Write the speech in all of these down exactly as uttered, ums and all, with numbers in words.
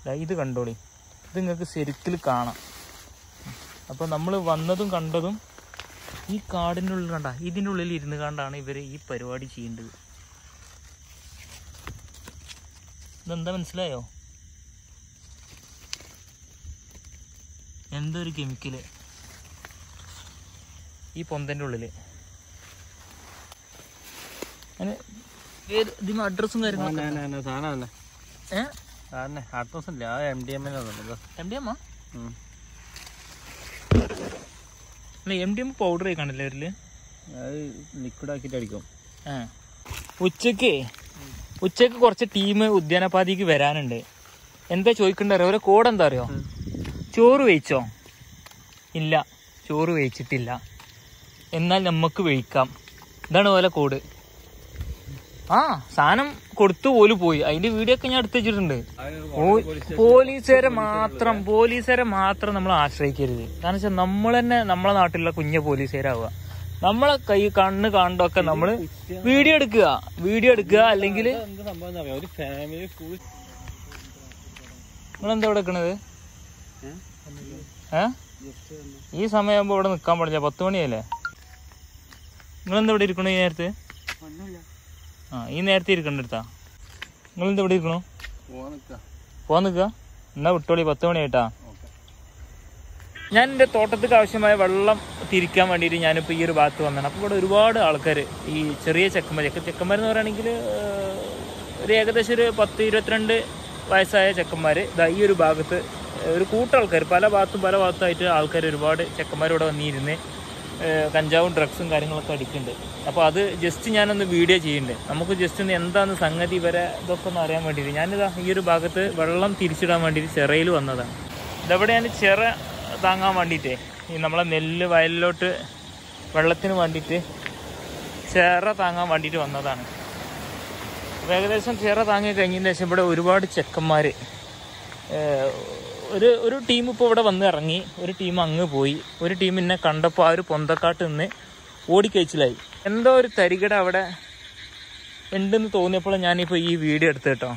ഇത് കണ്ടോളി, ഇത് നിങ്ങൾക്ക് ശരിക്കും കാണാം. അപ്പോൾ നമ്മൾ വന്നതും കണ്ടതും ഈ കാടിൻ്റെ ഉള്ളിൽ കണ്ട, ഇതിൻ്റെ ഉള്ളിൽ ഇരുന്ന് കണ്ടാണ് ഇവർ ഈ പരിപാടി ചെയ്യേണ്ടത്. ഇതെന്താ മനസ്സിലായോ? എന്തോ ഒരു കെമിക്കല് ഈ പൊന്തൻ്റെ ഉള്ളില്. ഇതിന് അഡ്രസ്സും കാര്യങ്ങളും എം ഡി എം പൗഡർ ആയിക്കാണല്ലേ അവരില് ലിക്വിഡ് ആക്കിയിട്ട് അടിക്കും. ഉച്ചക്ക് ഉച്ചക്ക് കുറച്ച് ടീം ഉദ്യാനപാതിക്ക് വരാനുണ്ട്. എന്താ ചോദിക്കണ്ടോ അവരെ കോഡ് എന്താ അറിയോ? ചോറ് വേയിച്ചോ? ഇല്ല, ചോറ് വേയിച്ചിട്ടില്ല, എന്നാൽ നമുക്ക് വേയിക്കാം. ഇതാണ് പോലെ കോഡ്. ആ സാധനം കൊടുത്തു പോലും പോയി. അതിന്റെ വീഡിയോ ഒക്കെ ഞാൻ എടുത്തു വെച്ചിട്ടുണ്ട്. പോലീസുകാരെ മാത്രം പോലീസുകാരെ മാത്രം നമ്മൾ ആശ്രയിക്കരുത്. കാരണം വെച്ചാൽ നമ്മൾ തന്നെ നമ്മളെ നാട്ടിലുള്ള കുഞ്ഞ പോലീസുകാരാവുക. നമ്മളെ കൈ കണ്ണ് കാണുന്നതൊക്കെ നമ്മള് വീഡിയോ എടുക്കുക വീഡിയോ എടുക്കുക അല്ലെങ്കിൽ നിങ്ങളെന്താ ഇവിടെ നിൽക്കണത്? ഏ ഈ സമയമാകുമ്പോ ഇവിടെ നിൽക്കാൻ പാടില്ല, പത്ത് മണിയല്ലേ? നിങ്ങളെന്താ ഇവിടെ ഇരിക്കണു ഈ നേരത്ത്? ആ ഈ നേരത്തെ ഇരിക്കണ്ടെടുത്താ. നിങ്ങളെന്താ ഇവിടെ ഇരിക്കണു? പോവാൻ നിൽക്കുക? എന്നാ വിട്ടോളി, പത്ത് മണിയായിട്ടാ. ഞാൻ എൻ്റെ തോട്ടത്തേക്ക് ആവശ്യമായ വെള്ളം തിരിക്കാൻ വേണ്ടിയിട്ട് ഞാനിപ്പോൾ ഈ ഒരു ഭാഗത്ത് വന്നതാണ്. അപ്പോൾ ഇവിടെ ഒരുപാട് ആൾക്കാർ, ഈ ചെറിയ ചെക്കന്മാർ ചെക്കന്മാരെന്ന് പറയുകയാണെങ്കിൽ ഒരു ഏകദേശം ഒരു പത്ത് ഇരുപത്തിരണ്ട് വയസ്സായ ചെക്കന്മാർ ഇതാ ഈ ഒരു ഭാഗത്ത് ഒരു കൂട്ടാൾക്കാർ, പല ഭാഗത്തും പല ഭാഗത്തായിട്ട് ആൾക്കാർ, ഒരുപാട് ചെക്കന്മാർ ഇവിടെ വന്നിരുന്ന് കഞ്ചാവും ഡ്രഗ്സും കാര്യങ്ങളൊക്കെ അടിക്കുന്നുണ്ട്. അപ്പോൾ അത് ജസ്റ്റ് ഞാനൊന്ന് വീഡിയോ ചെയ്യുന്നുണ്ട്. നമുക്ക് ജസ്റ്റ് ഒന്ന് എന്താണെന്ന് സംഗതി ഇവരെ ഇതൊക്കെ ഒന്ന് അറിയാൻ വേണ്ടിയിട്ട് ഞാനിതാ ഈ ഒരു ഭാഗത്ത് വെള്ളം തിരിച്ചിടാൻ വേണ്ടിയിട്ട് ചിറയിൽ വന്നതാണ്. ഇതവിടെ ഞാൻ ചിറ താങ്ങാൻ വേണ്ടിയിട്ടേ ഈ നമ്മളെ നെല്ല് വയലിലോട്ട് വെള്ളത്തിന് വേണ്ടിയിട്ട് ചിറ താങ്ങാൻ വേണ്ടിയിട്ട് വന്നതാണ്. അപ്പോൾ ഏകദേശം ചിറ താങ്ങി കഴിഞ്ഞതിന് ശേഷം ഇവിടെ ഒരുപാട് ചെക്കന്മാർ, ഒരു ഒരു ടീം ഇപ്പോൾ ഇവിടെ വന്ന് ഇറങ്ങി, ഒരു ടീം അങ്ങ് പോയി, ഒരു ടീം എന്നെ കണ്ടപ്പോൾ ആ ഒരു പൊന്തക്കാട്ട് നിന്ന് ഓടിക്കഴിച്ചിലായി. എന്തോ ഒരു തരികട അവിടെ ഉണ്ടെന്ന് തോന്നിയപ്പോൾ ഞാനിപ്പോൾ ഈ വീഡിയോ എടുത്തു കേട്ടോ.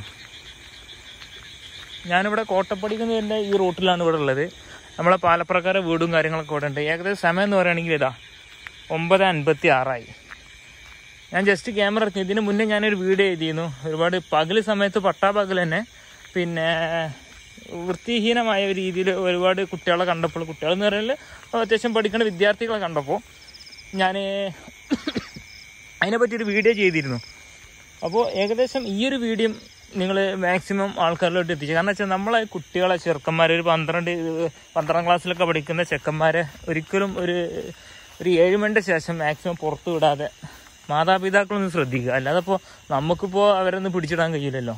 ഞാനിവിടെ കോട്ടപ്പടിക്ക് തന്നെ ഈ റൂട്ടിലാണ് ഇവിടെ ഉള്ളത്. നമ്മളെ പാലപ്രക്കാര വീടും കാര്യങ്ങളൊക്കെ ഇവിടെ ഉണ്ട്. ഏകദേശം സമയം എന്ന് പറയുകയാണെങ്കിൽ ഇതാ ഒമ്പത് അൻപത്തി ആറായി. ഞാൻ ജസ്റ്റ് ക്യാമറ എടുത്തു. ഇതിന് മുന്നേ ഞാനൊരു വീഡിയോ ചെയ്തിരുന്നു. ഒരുപാട് പകൽ സമയത്ത് പട്ടാപകൽ തന്നെ പിന്നെ വൃത്തിഹീനമായ രീതിയിൽ ഒരുപാട് കുട്ടികളെ കണ്ടപ്പോൾ, കുട്ടികളെന്ന് പറഞ്ഞാൽ അത്യാവശ്യം പഠിക്കുന്ന വിദ്യാർത്ഥികളെ കണ്ടപ്പോൾ ഞാൻ അതിനെപ്പറ്റിയൊരു വീഡിയോ ചെയ്തിരുന്നു. അപ്പോൾ ഏകദേശം ഈ ഒരു വീഡിയോ നിങ്ങൾ മാക്സിമം ആൾക്കാരിലോട്ട് എത്തിച്ചു. കാരണം വെച്ചാൽ നമ്മളെ കുട്ടികളെ ചെറുക്കന്മാർ ഒരു പന്ത്രണ്ട് പന്ത്രണ്ടാം ക്ലാസ്സിലൊക്കെ പഠിക്കുന്ന ചെക്കന്മാരെ ഒരിക്കലും ഒരു ഒരു ഏഴ് മണിൻ്റെ ശേഷം മാക്സിമം പുറത്തു വിടാതെ മാതാപിതാക്കളൊന്ന് ശ്രദ്ധിക്കുക. അല്ലാതെ ഇപ്പോൾ നമുക്കിപ്പോൾ അവരൊന്നും പിടിച്ചിടാൻ കഴിയില്ലല്ലോ.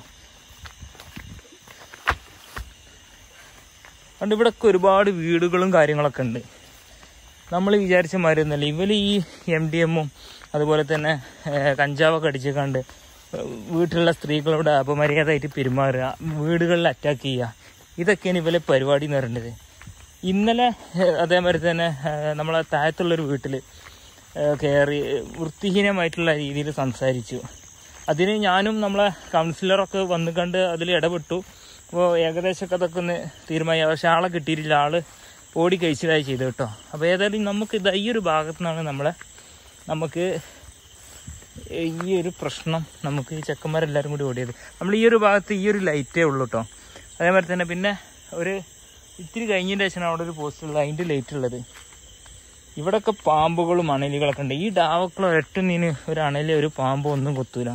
അതുകൊണ്ട് ഇവിടെയൊക്കെ ഒരുപാട് വീടുകളും കാര്യങ്ങളൊക്കെ ഉണ്ട്. നമ്മൾ വിചാരിച്ച മാതിരിയൊന്നുമല്ല. ഇവർ ഈ എം ഡി എമ്മും അതുപോലെ തന്നെ കഞ്ചാവൊക്കെ അടിച്ചേക്കാണ്ട് വീട്ടിലുള്ള സ്ത്രീകളോട് അപമര്യാദയായിട്ട് പെരുമാറുക, വീടുകളിൽ അറ്റാക്ക് ചെയ്യുക, ഇതൊക്കെയാണ് ഇവരെ പരിപാടി എന്ന് പറയുന്നത്. ഇന്നലെ അതേമാതിരി തന്നെ നമ്മളെ താഴത്തുള്ളൊരു വീട്ടിൽ കയറി വൃത്തിഹീനമായിട്ടുള്ള രീതിയിൽ സംസാരിച്ചു. അതിന് ഞാനും നമ്മളെ കൗൺസിലറൊക്കെ വന്നു കണ്ട് അതിൽ ഇടപെട്ടു. അപ്പോൾ ഏകദേശമൊക്കെ അതൊക്കെ ഒന്ന് തീരുമാനിക്കാം. പക്ഷെ ആളെ കിട്ടിയിട്ടില്ല, ആൾ ഓടി കഴിച്ചിലായി ചെയ്തു കേട്ടോ. അപ്പോൾ ഏതായാലും നമുക്ക് ഇത് ഈ ഒരു ഭാഗത്തു നിന്നാണ് നമ്മളെ നമുക്ക് ഈ ഒരു പ്രശ്നം, നമുക്ക് ഈ ചെക്കന്മാരെല്ലാവരും കൂടി ഓടിയത്. നമ്മൾ ഈ ഒരു ഭാഗത്ത് ഈ ഒരു ലൈറ്റേ ഉള്ളൂ കേട്ടോ. അതേമാതിരി തന്നെ പിന്നെ ഒരു ഇത്തിരി കഴിഞ്ഞതിൻ്റെ ശേഷമാണ് അവിടെ ഒരു പോസ്റ്റുള്ളത്, അതിൻ്റെ ലൈറ്റ് ഉള്ളത്. ഇവിടെയൊക്കെ പാമ്പുകളും അണലികളൊക്കെ ഉണ്ട്. ഈ ഡാവക്കളോ എട്ടുന്നീന് ഒരു അണലി ഒരു പാമ്പോ ഒന്നും കൊത്തൂല.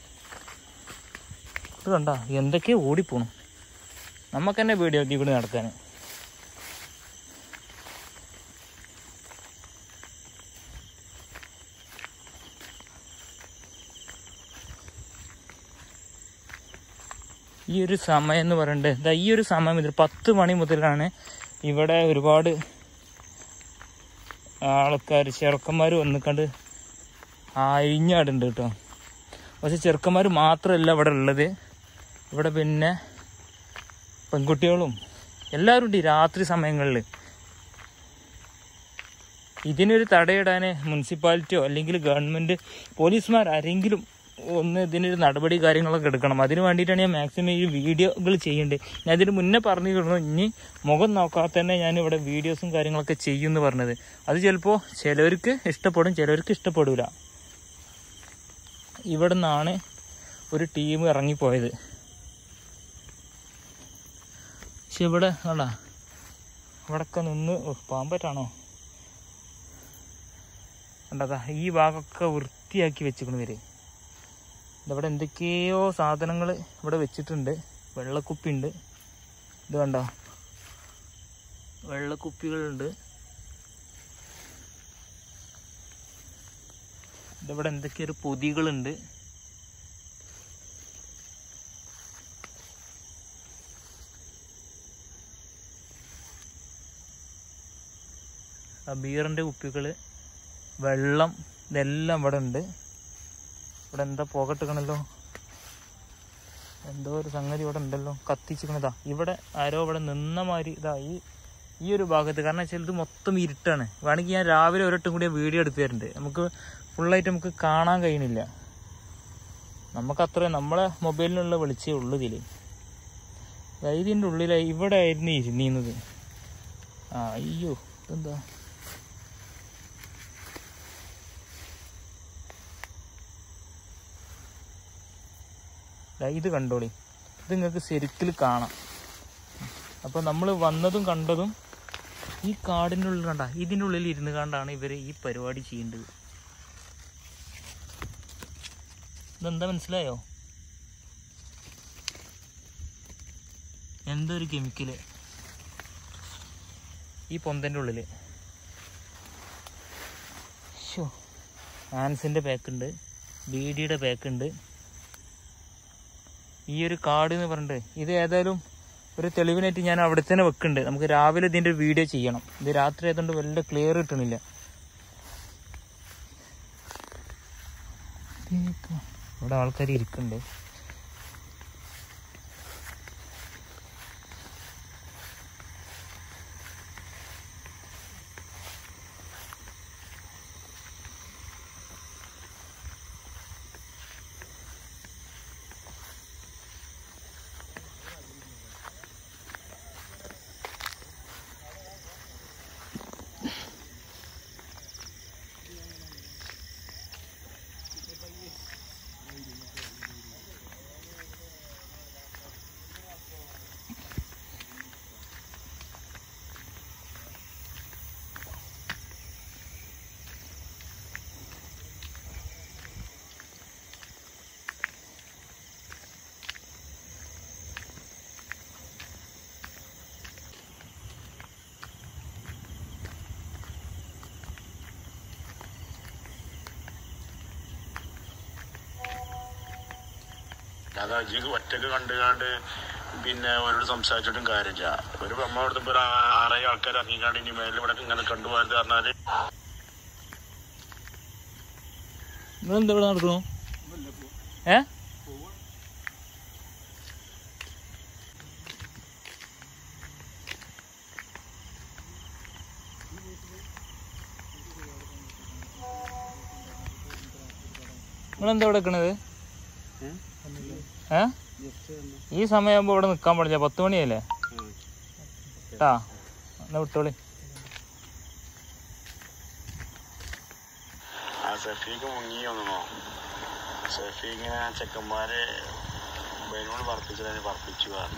ഇത് കണ്ട എന്തൊക്കെയോ ഓടിപ്പോണം. നമുക്ക് തന്നെ പേടിയാ ഇവിടെ നടക്കാൻ. ഈ ഒരു സമയം എന്ന് പറയണ്ടേ, ഇതാ ഈ ഒരു സമയം മുതൽ പത്ത് മണി മുതലാണ് ഇവിടെ ഒരുപാട് ആൾക്കാർ ചെറുക്കന്മാർ വന്നിക്കണ്ട് അഴിഞ്ഞാടുണ്ട് കേട്ടോ. പക്ഷെ ചെറുക്കന്മാർ മാത്രമല്ല ഇവിടെ ഉള്ളത്, ഇവിടെ പിന്നെ പെൺകുട്ടികളും എല്ലാവരും ഉണ്ട് ഈ രാത്രി സമയങ്ങളിൽ. ഇതിനൊരു തടയിടാൻ മുനിസിപ്പാലിറ്റിയോ അല്ലെങ്കിൽ ഗവൺമെൻറ് പോലീസുമാർ ആരെങ്കിലും ഒന്ന് ഇതിനൊരു നടപടി കാര്യങ്ങളൊക്കെ എടുക്കണം. അതിന് വേണ്ടിയിട്ടാണ് ഞാൻ മാക്സിമം ഈ വീഡിയോകൾ ചെയ്യേണ്ടത്. ഞാൻ ഇതിന് മുന്നേ പറഞ്ഞിരുന്നു ഇനി മുഖം നോക്കാതെ തന്നെ ഞാൻ ഇവിടെ വീഡിയോസും കാര്യങ്ങളൊക്കെ ചെയ്യുമെന്ന് പറഞ്ഞത്. അത് ചിലപ്പോൾ ചിലവർക്ക് ഇഷ്ടപ്പെടും, ചിലവർക്ക് ഇഷ്ടപ്പെടില്ല. ഇവിടെ നിന്നാണ് ഒരു ടീം ഇറങ്ങിപ്പോയത്. പക്ഷെ ഇവിടെ ആടാ ഇവിടെയൊക്കെ നിന്ന് പാമ്പറ്റാണോ കണ്ടതാ. ഈ ഭാഗമൊക്കെ വൃത്തിയാക്കി വെച്ചിരിക്കണ ഇവര്. ഇതവിടെ എന്തൊക്കെയോ സാധനങ്ങൾ ഇവിടെ വെച്ചിട്ടുണ്ട്. വെള്ളക്കുപ്പി ഉണ്ട്, ഇത് കണ്ടോ, വെള്ളക്കുപ്പികളുണ്ട്. ഇതവിടെ എന്തൊക്കെയൊരു പൊതികളുണ്ട്. ആ ബീറിൻ്റെ കുപ്പികൾ, വെള്ളം, ഇതെല്ലാം ഇവിടെ ഉണ്ട്. ഇവിടെ എന്താ പുകട്ടിക്കണല്ലോ, എന്തോ ഒരു സംഗതി ഇവിടെ ഉണ്ടല്ലോ കത്തിച്ചിക്കണതാ. ഇവിടെ ആരോ ഇവിടെ നിന്ന മാതിരി ഇതാ ഈ ഈ ഒരു ഭാഗത്ത്. കാരണം വെച്ചാൽ ഇത് മൊത്തം ഇരുട്ടാണ്. വേണമെങ്കിൽ ഞാൻ രാവിലെ ഒരൊട്ടും കൂടി വീഡിയോ എടുത്തു തരുന്നുണ്ട്. നമുക്ക് ഫുള്ളായിട്ട് നമുക്ക് കാണാൻ കഴിയണില്ല. നമുക്ക് അത്ര നമ്മളെ മൊബൈലിനുള്ള വെളിച്ചേ ഉള്ളൂ ഇതിൽ. ഇതിൻ്റെ ഉള്ളിലായി ഇവിടെ ആയിരുന്നു ഇരുന്നീന്നത്. ആ അയ്യോ ഇതെന്താ, ഇത് കണ്ടോളി, ഇത് നിങ്ങൾക്ക് ശരിക്കും കാണാം. അപ്പോൾ നമ്മൾ വന്നതും കണ്ടതും ഈ കാടിൻ്റെ ഉള്ളിൽ കണ്ട, ഇതിൻ്റെ ഉള്ളിൽ ഇരുന്ന് കണ്ടാണ് ഇവർ ഈ പരിപാടി ചെയ്യേണ്ടത്. ഇതെന്താ മനസ്സിലായോ? എന്തോ ഒരു കെമിക്കല് ഈ പൊന്തൻ്റെ ഉള്ളിൽ. ഷോ ആൻസിൻ്റെ പാക്കുണ്ട്, ബീഡിയുടെ പാക്കുണ്ട്. ഈ ഒരു കാട് എന്ന് പറഞ്ഞിട്ട് ഇത് ഏതായാലും ഒരു തെളിവിനായിട്ട് ഞാൻ അവിടെ തന്നെ വെക്കുന്നുണ്ട്. നമുക്ക് രാവിലെ ഇതിൻ്റെ ഒരു വീഡിയോ ചെയ്യണം. ഇത് രാത്രി ആയതുകൊണ്ട് വലിയ ക്ലിയർ കിട്ടണില്ല. ഇവിടെ ആൾക്കാർ ഇരിക്കുന്നുണ്ട്. അതാ അജിക്ക് ഒറ്റക്ക് കണ്ടുകാണ്ട് പിന്നെ അവരോട് സംസാരിച്ചിട്ടും കാര്യമില്ല. ഒരു അമ്മ അവിടുത്തെ ഒരു ആറേഴ് ആൾക്കാർ ഇറങ്ങിക്കാണ്ട് ഇനി മേലിൽ ഇവിടെ ഇങ്ങനെ കണ്ടുപോയത് പറഞ്ഞാല് നിങ്ങളെന്താ ഇവിടെ നടക്കണോ? ഏ നിങ്ങളെന്താ ഇവിടെ നിൽക്കണത്? ഏ ഈ സമയമാകുമ്പോ ഇവിടെ നിക്കാൻ പാടില്ല. പത്ത് മണിയല്ലേ കേട്ടാ, എന്നാ വിട്ടോളി. ആ സഫീക്ക് മുങ്ങി വന്നോ? സഫീക്കിനെ ചെക്കന്മാര് ബൈനോട് പറപ്പിച്ചതിന് പറപ്പിച്ചു പറഞ്ഞു.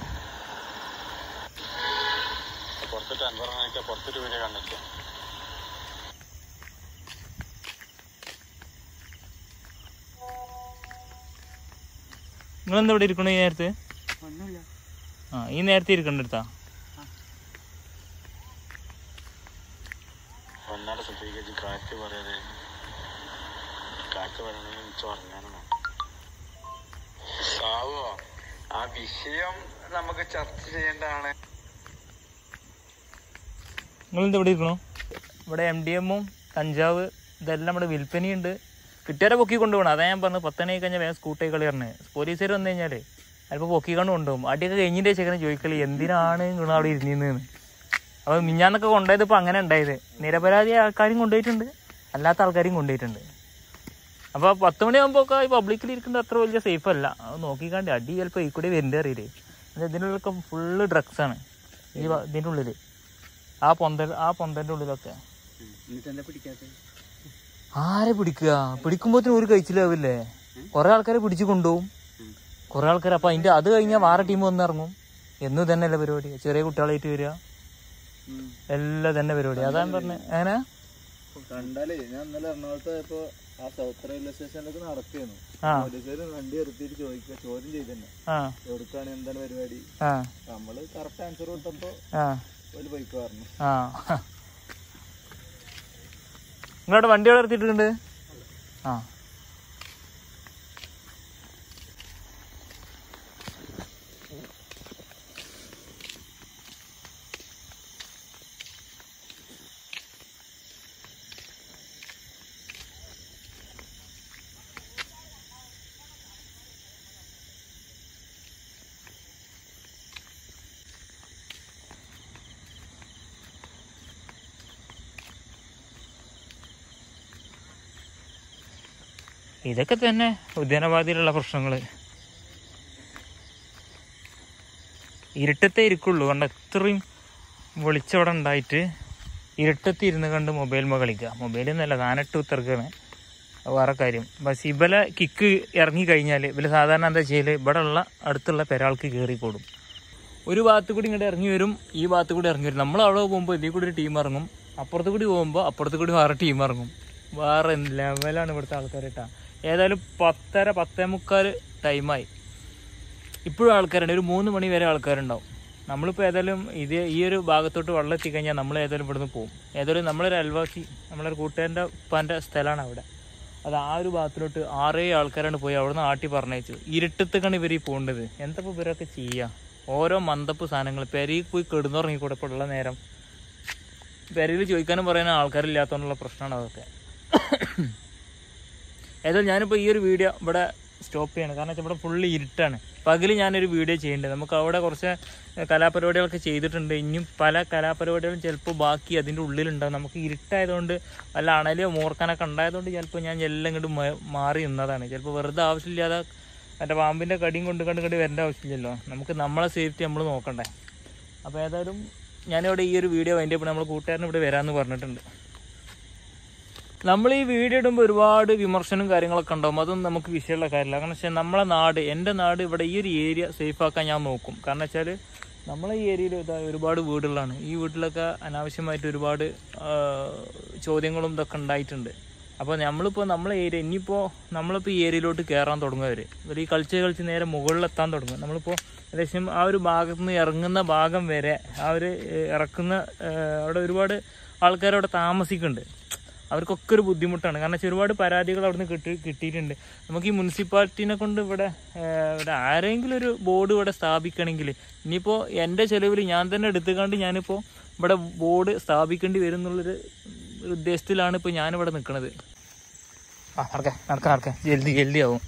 പുറത്ത് ടെൻഡറിനൊക്കെ പുറത്ത് രൂപ കണ്ടില്ല. നിങ്ങളെന്താ ഇവിടെ ഇരിക്കണോ ഈ നേരത്ത്? ആ ഈ നേരത്തെ ഇരിക്കണ്ടെടുത്താ ഒന്നാടെ സഫീക്ക് കാറ്റ് പറയാതെ കാറ്റ് പറയണെന്ന് വെച്ച് പറഞ്ഞാണ്. സാവോ ആ വിഷയം നമുക്ക് ചർച്ച ചെയ്യേണ്ടതാണ്. നിങ്ങളെന്താ ഇവിടെ ഇരിക്കണോ? ഇവിടെ എം ഡി എമ്മും കഞ്ചാവ് ഇതെല്ലാം ഇവിടെ വിൽപ്പനയുണ്ട്. കിട്ടിയാരെ പൊക്കി കൊണ്ടുപോകണം. അതാ ഞാൻ പറഞ്ഞു പത്തണി കഴിഞ്ഞാൽ വേഗം സ്കൂട്ടായി കളി പറഞ്ഞത്. പോലീസുകാർ വന്നു കഴിഞ്ഞാൽ ചിലപ്പോൾ പൊക്കിക്കൊണ്ട് കൊണ്ടുപോകും. അടിയൊക്കെ കഴിഞ്ഞിട്ട് ചേക്കനെ ചോദിക്കളി എന്തിനാണ് നിങ്ങൾ അവിടെ ഇരുന്നിരുന്നതെന്ന്. അപ്പോൾ മിഞ്ഞാന്നൊക്കെ കൊണ്ടുപോയത് ഇപ്പോൾ അങ്ങനെ ഉണ്ടായത്. നിരപരാധി ആൾക്കാരും കൊണ്ടുപോയിട്ടുണ്ട്, അല്ലാത്ത ആൾക്കാരും കൊണ്ടുപോയിട്ടുണ്ട്. അപ്പോൾ പത്ത് മണിയാകുമ്പോൾ ഒക്കെ ഈ പബ്ലിക്കിൽ ഇരിക്കുന്നത് അത്ര വലിയ സേഫ് അല്ല. അത് നോക്കിക്കാണ്ട് അടി ചിലപ്പോൾ ഈ കൂടെ വരേണ്ട അറിയില്ലേ. ഇതിനുള്ളിലൊക്കെ ഫുള്ള് ഡ്രഗ്സാണ് ഈ ഇതിൻ്റെ ഉള്ളിൽ, ആ പൊന്ത ആ പൊന്തൻ്റെ ഉള്ളിലൊക്കെ. ആരെ പിടിക്കുക? പിടിക്കുമ്പോഴത്തേനും ഒരു കഴിച്ചിലാവില്ലേ? കുറെ ആൾക്കാരെ പിടിച്ചു കൊണ്ടുപോകും, കുറെ ആൾക്കാർ. അപ്പൊ അതിന്റെ അത് കഴിഞ്ഞാൽ വേറെ ടീം വന്നിറങ്ങും. എന്നും തന്നെയല്ലേ പരിപാടി, ചെറിയ കുട്ടികളായിട്ട് വരിക, എല്ലാം തന്നെ പരിപാടി. അതാണ് പറഞ്ഞത്. എങ്ങനെ കണ്ടാലേ ഞാൻ ഇന്നലെ എറണാകുളത്ത് പോയപ്പോ ആ സൗത്ത് റെയിൽവേ സ്റ്റേഷനിലൊക്കെ നടക്കുന്നു. വണ്ടി നിർത്തിയിട്ട് ചോദിക്കുക, ചോദ്യം ചെയ്തന്നെ എവിടുക്കാണ്, എന്താണ് പരിപാടി. നമ്മള് കറക്റ്റ് ആൻസർ കൊടുത്തപ്പോ ഒരു ബൈക്ക് പറഞ്ഞു. നിങ്ങളുടെ വണ്ടി എവിടെ നിർത്തിയിട്ടുണ്ട്? ആ ഇതൊക്കെ തന്നെ ഉദ്യാനപാതിയിലുള്ള പ്രശ്നങ്ങൾ. ഇരുട്ടത്തെ ഇരിക്കുള്ളൂ. കണ്ട ഇത്രയും വെളിച്ചവിടെ ഉണ്ടായിട്ട് ഇരുട്ടത്ത് ഇരുന്ന് കണ്ട് മൊബൈൽമ കളിക്കുക. മൊബൈലിൽ നിന്നല്ല, താനിട്ട് ഉത്തർക്കാണ് വേറെ കാര്യം. ബസ് ഇവലെ കിക്ക് ഇറങ്ങി കഴിഞ്ഞാൽ ഇവര് സാധാരണ എന്താ ചെയ്യല്, ഇവിടെ ഉള്ള അടുത്തുള്ള പെരാൾക്ക് കയറിക്കോടും. ഒരു ഭാഗത്ത് കൂടി ഇങ്ങോട്ട് ഇറങ്ങി വരും, ഈ ഭാഗത്ത് കൂടി ഇറങ്ങി വരും. നമ്മൾ അവിടെ പോകുമ്പോൾ ഇതിൽ കൂടി ഒരു ടീം ഇറങ്ങും, അപ്പുറത്ത് കൂടി പോകുമ്പോൾ അപ്പുറത്ത് കൂടി വേറെ ടീം ഇറങ്ങും. വേറെ ലെവലാണ് ഇവിടുത്തെ ആൾക്കാർ കേട്ടാ. ഏതായാലും പത്തര പത്തേ മുക്കാൽ ടൈമായി. ഇപ്പോഴും ആൾക്കാരുണ്ട്, ഒരു മൂന്ന് മണി വരെ ആൾക്കാരുണ്ടാവും. നമ്മളിപ്പോൾ ഏതായാലും ഇത് ഈ ഒരു ഭാഗത്തോട്ട് വെള്ളം എത്തിക്കഴിഞ്ഞാൽ നമ്മൾ ഏതായാലും ഇവിടുന്ന് പോകും. ഏതായാലും നമ്മളൊരു അയൽവാസി, നമ്മളൊരു കൂട്ടുകാരൻ്റെ ഉപ്പാൻ്റെ സ്ഥലമാണ് അവിടെ. അത് ആ ഒരു ഭാഗത്തിലോട്ട് ആറേ ആൾക്കാരാണ് പോയി അവിടുന്ന് ആട്ടി പറഞ്ഞയച്ചു. ഇരുട്ടത്തേക്കാണ് ഇവർ ഈ പോകേണ്ടത്. എന്താ ഇപ്പോൾ ഇവരൊക്കെ ചെയ്യുക? ഓരോ മന്ദപ്പ് സാധനങ്ങൾ. പെരയിൽ പോയി കിടന്നുറങ്ങിക്കൂടെ ഇപ്പോൾ ഉള്ള നേരം? പെരയിൽ ചോദിക്കാനും പറയാനും ആൾക്കാരില്ലാത്തതുകൊണ്ടുള്ള പ്രശ്നമാണ് അതൊക്കെ. ഏതായാലും ഞാനിപ്പോൾ ഈ ഒരു വീഡിയോ ഇവിടെ സ്റ്റോപ്പ് ചെയ്യണം. കാരണം വെച്ചാൽ ഇവിടെ ഫുള്ള് ഇരുട്ടാണ്. പകൽ ഞാനൊരു വീഡിയോ ചെയ്യേണ്ടത്. നമുക്ക് അവിടെ കുറച്ച് കലാപരിപാടികളൊക്കെ ചെയ്തിട്ടുണ്ട്. ഇനിയും പല കലാപരിപാടികളും ചിലപ്പോൾ ബാക്കി അതിൻ്റെ ഉള്ളിലുണ്ടാകും. നമുക്ക് ഇരുട്ടായതുകൊണ്ട് വല്ല അണലിയോ മൂർക്കാനൊക്കെ ഉണ്ടായതുകൊണ്ട് ചിലപ്പോൾ ഞാൻ എല്ലാം ഇങ്ങോട്ട് മാറി നിന്നതാണ്. ചിലപ്പോൾ വെറുതെ ആവശ്യമില്ലാതെ മറ്റേ പാമ്പിൻ്റെ കടിയും കൊണ്ട് കണ്ട് കണ്ട് വരേണ്ട ആവശ്യമില്ലല്ലോ. നമുക്ക് നമ്മളെ സേഫ്റ്റി നമ്മൾ നോക്കണ്ടേ. അപ്പോൾ ഏതായാലും ഞാനിവിടെ ഈ ഒരു വീഡിയോ അതിൻ്റെ ഇപ്പോൾ നമ്മൾ കൂട്ടുകാരന് ഇവിടെ വരാമെന്ന് പറഞ്ഞിട്ടുണ്ട്. നമ്മൾ ഈ വീഡിയോ ഇടുമ്പോൾ ഒരുപാട് വിമർശനവും കാര്യങ്ങളൊക്കെ ഉണ്ടാകും. അതൊന്നും നമുക്ക് വിഷയമുള്ള കാര്യമില്ല. കാരണം വെച്ചാൽ നമ്മളെ നാട്, എൻ്റെ നാട്, ഇവിടെ ഈ ഒരു ഏരിയ സേഫാക്കാൻ ഞാൻ നോക്കും. കാരണം വെച്ചാൽ നമ്മളെ ഈ ഏരിയയിൽ ഇതാ ഒരുപാട് വീടുകളാണ്. ഈ വീട്ടിലൊക്കെ അനാവശ്യമായിട്ട് ഒരുപാട് ചോദ്യങ്ങളും ഇതൊക്കെ ഉണ്ടായിട്ടുണ്ട്. അപ്പോൾ നമ്മളിപ്പോൾ നമ്മളെ ഏരിയ ഇനിയിപ്പോൾ നമ്മളിപ്പോൾ ഈ ഏരിയയിലോട്ട് കയറാൻ തുടങ്ങുന്നവർ ഇവർ ഈ കളിച്ച് കളിച്ച് നേരെ മുകളിലെത്താൻ തുടങ്ങും. നമ്മളിപ്പോൾ ഏകദേശം ആ ഒരു ഭാഗത്ത് നിന്ന് ഇറങ്ങുന്ന ഭാഗം വരെ ആ ഒരു ഇറക്കുന്ന അവിടെ ഒരുപാട് ആൾക്കാരവിടെ താമസിക്കുന്നുണ്ട്. അവർക്കൊക്കെ ഒരു ബുദ്ധിമുട്ടാണ്. കാരണം വെച്ചാൽ ഒരുപാട് പരാതികൾ അവിടെ നിന്ന് കിട്ടി കിട്ടിയിട്ടുണ്ട്. നമുക്ക് ഈ മുനിസിപ്പാലിറ്റീനെ കൊണ്ട് ഇവിടെ ഇവിടെ ആരെങ്കിലും ഒരു ബോർഡ് ഇവിടെ സ്ഥാപിക്കണമെങ്കിൽ ഇനിയിപ്പോൾ എൻ്റെ ചിലവിൽ ഞാൻ തന്നെ എടുത്തുകൊണ്ട് ഞാനിപ്പോൾ ഇവിടെ ബോർഡ് സ്ഥാപിക്കേണ്ടി വരും എന്നുള്ളൊരു ഉദ്ദേശത്തിലാണ് ഇപ്പോൾ ഞാനിവിടെ നിൽക്കുന്നത്. ആ നടക്കാം നടക്കാം നടക്കാം ജൽദി ജൽദി ആവും.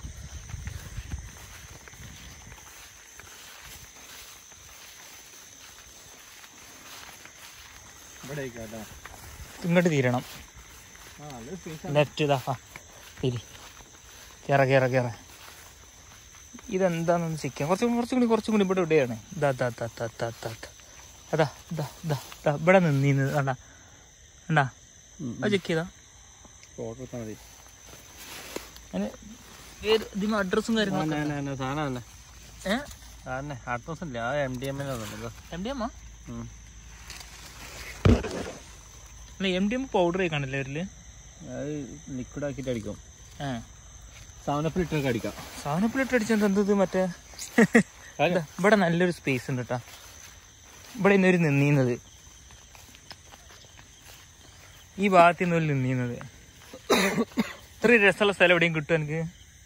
ഇങ്ങോട്ട് തീരണം. ലെഫ്റ്റ് ഇതാ തിരി കയറ കയറ കയറ. ഇതെന്താണെന്ന് ചിക്കൻ കുറച്ചും കുറച്ചും കൂടി കുറച്ചും കൂടി ഇവിടെ ഇവിടെയാണ്. ഇതാ താ താ താ താ താ അതാ ഇതാ ഇതാ ഇതാ ഇവിടെ നിന്നീന്ന് കണ്ടാ കണ്ടാ അത് ചെക്ക് ചെയ്താ ഇതിന് അഡ്രസ്സും കാര്യങ്ങളും അഡ്രസ് ഇല്ല. M D M M D M ആ അല്ല എം ഡി എം പൗഡർ ആയിക്കാണല്ലേ അവരില് ലിക്വിഡ് ആക്കിയിട്ട് അടിക്കും. ആ സാവനപ്പിൽ ഇട്ടൊക്കെ അടിക്കാം. സാവനപ്പിൽ ഇട്ട് അടിച്ചാൽ എന്തത് മറ്റേ ഇവിടെ നല്ലൊരു സ്പേസ് ഉണ്ട് കേട്ടോ. ഇവിടെ ഇന്നൊരു നിന്നീന്നത് ഈ ഭാഗത്ത് നിന്ന് നിന്നീന്നത് ഇത്ര രസമുള്ള സ്ഥലം എവിടെയും കിട്ടും എനിക്ക്.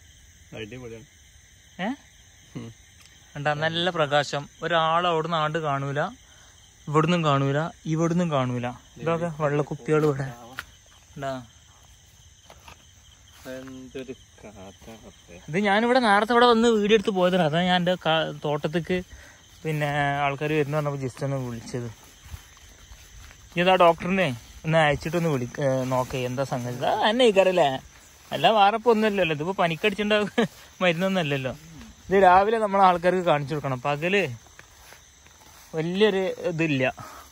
ഏഹ് കണ്ടാ നല്ല പ്രകാശം. ഒരാൾ അവിടുന്ന് ആണ്ട് കാണൂല, ഇവിടുന്നും കാണൂല, ഇവിടുന്നും കാണൂല. ഇതൊക്കെ വെള്ളക്കുപ്പികൾ ഇവിടെ ഉണ്ടാ. ഇത് ഞാനിവിടെ നേരത്തെ ഇവിടെ വന്ന് വീഡിയോ എടുത്ത് പോയതാണ്. അതാണ് ഞാൻ എൻ്റെ തോട്ടത്തേക്ക് പിന്നെ ആൾക്കാർ വരുന്ന പറഞ്ഞപ്പോൾ ജസ്റ്റ് ഒന്ന് വിളിച്ചത്. ഇതാ ഡോക്ടറിനെ ഒന്ന് അയച്ചിട്ടൊന്ന് വിളി നോക്കേ എന്താ സംഗതി. എന്നെ ഇക്കാരല്ലേ അല്ല വേറെപ്പോ ഒന്നുമില്ലല്ലോ, ഇതിപ്പോ പനിക്കടിച്ചിട്ടുണ്ടാവും മരുന്നൊന്നുമല്ലല്ലോ. ഇത് രാവിലെ നമ്മളെ ആൾക്കാർക്ക് കാണിച്ചു കൊടുക്കണം. പകല് വലിയൊരു ഇതില്ല.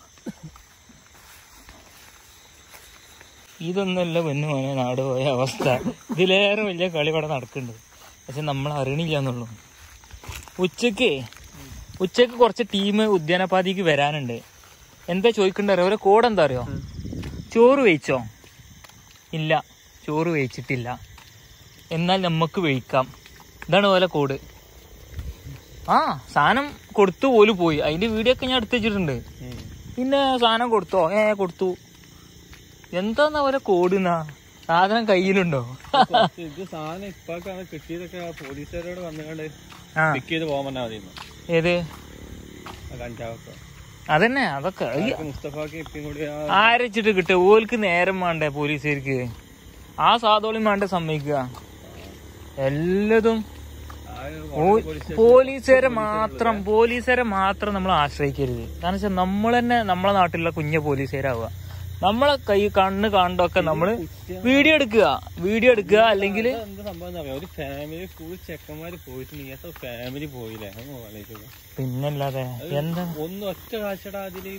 ഇതൊന്നുമല്ല പൊന്നു മോനെ നാട് പോയ അവസ്ഥ. ഇതിലേറെ വലിയ കളി ഇവിടെ നടക്കുന്നുണ്ട്. പക്ഷെ നമ്മൾ അറിയണില്ല എന്നുള്ളൂ. ഉച്ചക്ക് ഉച്ചക്ക് കുറച്ച് ടീം ഉദ്യാനപാതിക്ക് വരാനുണ്ട്. എന്താ ചോദിക്കണ്ടറിയോ? ഓരോ കോഡ് എന്താ അറിയോ? ചോറ് വേയിച്ചോ? ഇല്ല, ചോറ് വേയിച്ചിട്ടില്ല, എന്നാൽ നമുക്ക് വേയിക്കാം. ഇതാണ് ഓരോ കോഡ്. ആ സാധനം കൊടുത്തു പോലും പോയി. അതിന്റെ വീഡിയോ ഒക്കെ ഞാൻ എടുത്ത് വെച്ചിട്ടുണ്ട്. പിന്നെ സാധനം കൊടുത്തോ? ഏ കൊടുത്തു. എന്താന്നാ ഓരോ കോഡെന്നാ? സാധനം കയ്യിലുണ്ടോ? ഇത് സാധനം ഇപ്പൊക്കാണ് കിട്ടിയതൊക്കെ പോലീസുകാരോട് വന്നുകൊണ്ട് പിക്ക് ചെയ്ത് പോകാൻ പറഞ്ഞാൽ മതി. ഏത് കഞ്ചാവൊക്കെ? അതന്നെ, അതൊക്കെ ആരച്ചിട്ട് കിട്ടുക? ഓൽക്ക് നേരം വേണ്ടേ പോലീസുകാർക്ക്? ആ സാധോളം വേണ്ട സമ്മതിക്കുക. എല്ലതും പോലീസുകാരെ മാത്രം പോലീസുകാരെ മാത്രം നമ്മൾ ആശ്രയിക്കരുത്. കാരണം വെച്ചാൽ നമ്മൾ തന്നെ നമ്മളെ നാട്ടിലുള്ള കുഞ്ഞ പോലീസുകാരാവുക. നമ്മളെ കൈ കണ്ണ് കാണുന്നതൊക്കെ നമ്മള് വീഡിയോ എടുക്കുക വീഡിയോ എടുക്കുക അല്ലെങ്കിൽ എന്താ സംഭവം? ഒരു ഫാമിലി ഫുൾ ചെക്കന്മാര് പോയിട്ട് ഫാമിലി പോയില്ലേ? പിന്നല്ലാതെ എന്താ ഒന്ന് ഒറ്റ കാഴ്ചടാ അതില്.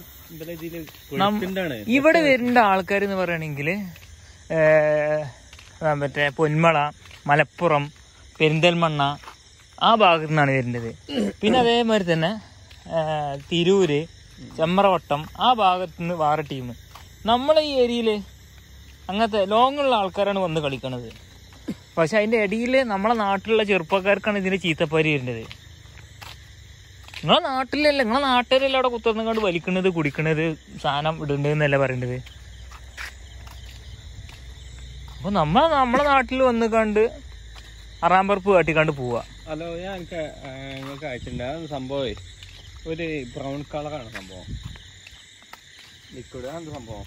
ഇവിടെ വരുന്ന ആൾക്കാർ എന്ന് പറയുകയാണെങ്കില് മറ്റേ പൊന്മള, മലപ്പുറം, പെരിന്തൽമണ്ണ ആ ഭാഗത്തു നിന്നാണ് വരുന്നത്. പിന്നെ അതേമാതിരി തന്നെ തിരൂര്, ചെമ്മറവട്ടം ആ ഭാഗത്തു നിന്ന് വേറെ ടീം. നമ്മളെ ഈ ഏരിയയില് അങ്ങനത്തെ ലോങ്ങുള്ള ആൾക്കാരാണ് വന്ന് കളിക്കണത്. പക്ഷെ അതിന്റെ ഇടയിൽ നമ്മളെ നാട്ടിലുള്ള ചെറുപ്പക്കാർക്കാണ് ഇതിന്റെ ചീത്തപ്പാരി വരുന്നത്. നിങ്ങളെ നാട്ടിലല്ല, നിങ്ങളെ നാട്ടുകാരല്ല അവിടെ കുത്തുന്ന കണ്ട് വലിക്കണത്, കുടിക്കണത്, സാധനം ഇടണ്ടെന്നല്ല പറയേണ്ടത്. അപ്പൊ നമ്മൾ നമ്മളെ നാട്ടിൽ വന്ന് കണ്ട് അറാമ്പറപ്പ് കാട്ടിക്കണ്ട് പോവാ. ഹലോ, ഞാൻ എനിക്ക് നിങ്ങൾക്ക് അയച്ചിട്ടുണ്ട് സംഭവം. ഒരു ബ്രൗൺ കളറാണ് സംഭവം, ലിക്വിഡ്. എന്ത് സംഭവം?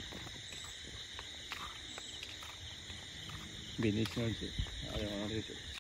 ബിനീഷിനെ വിളിച്ചു, അതെ, ചോദിച്ചു.